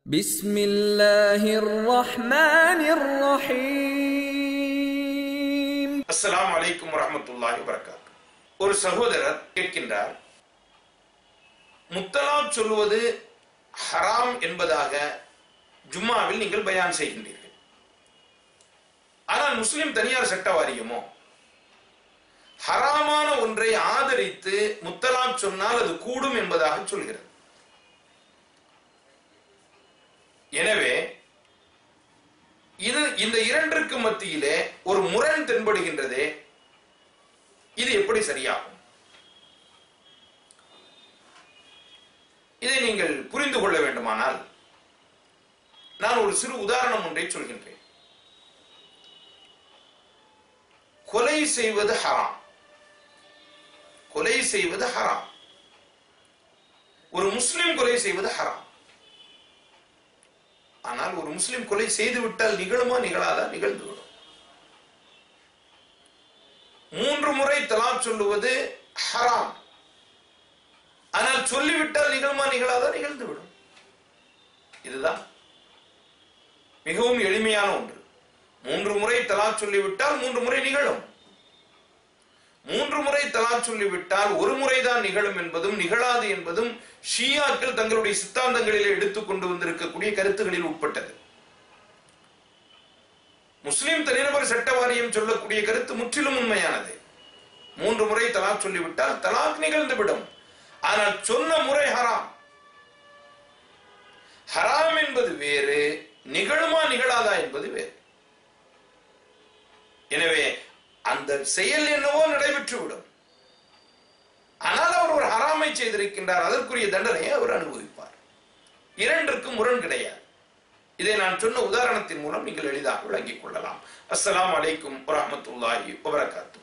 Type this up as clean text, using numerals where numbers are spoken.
بسم الله الرحمن الرحيم. السلام عليكم ورحمة الله وبركاته. ஒரு சகோதரர் கேட்கின்றார், முத்தலாக் சொல்வது ஹராம் என்பதாக ஜும்மாவில் நீங்கள் பயான் செய்கின்றீர்கள். ஆனால் முஸ்லிம் தனியார் சட்ட வாரியமோ ஹராமான ஒன்றை ஆதரித்து முத்தலாக் சொன்னால் அது கூடும் என்பதாக சொல்கிறது. எனவே இந்த இரண்டிற்கு மத்தியிலே ஒரு முரண் தென்படுகின்றதே, இது எப்படி சரியாகும்? இதை நீங்கள் புரிந்து கொள்ள வேண்டுமானால் நான் ஒரு சிறு உதாரணம் ஒன்றை சொல்கின்றேன். கொலை செய்வது ஹராம். கொலை செய்வது ஹராம். ஒரு முஸ்லிம் கொலை செய்வது ஹராம். ஆனால் ஒரு முஸ்லிம் கொலை செய்து விட்டால் நிகழுமா நிகழாதா? நிகழ்ந்துவிடும். 3 முறை தலாக் சொல்லுவது ஹராம். ஆனால் சொல்லிவிட்டால் நிகழுமா நிகழாதா? நிகழ்ந்துவிடும். இதுதான் மிகவும் எளிமையான ஒன்று. 3 முறை தலாக் சொல்லிவிட்டால் 3 முறை நிகழும். 3 முறை தலாக் சொல்லிவிட்டால் 1 முறைதான் நிகழும் என்பதும் நிகழாது என்பதும் ஷியாக்கள் தங்களுடைய சித்தாந்தங்களிலே எடுத்துக் கொண்டு வந்திருக்கக்கூடிய கருத்துகளில் உட்பட்டது. முஸ்லிம் தனிநபர் சட்ட வாரியம் சொல்லக்கூடிய கருத்து முற்றிலும் உண்மையானது. 3 முறை தலாக் சொல்லிவிட்டால் தலாக் நிகழ்ந்துவிடும். ஆனால் சொன்ன முறை ஹராம். ஹராம் என்பது வேறு, நிகழுமா நிகழாதா என்பது வேறு. எனவே அந்த செயல் என்னவோ நடைபெற்றுவிடும். ஆனால் அவர் ஒரு ஹராமை செய்திருக்கின்றார், அதற்குரிய தண்டனையை அவர் அனுபவிப்பார். இரண்டிற்கும் முரண் கிடையாது. இதை நான் சொன்ன உதாரணத்தின் மூலம் நீங்கள் எளிதாக விளங்கிக் கொள்ளலாம். அஸ்ஸலாமு அலைக்கும் வரஹ்மத்துல்லாஹி வபரகாத்துஹு.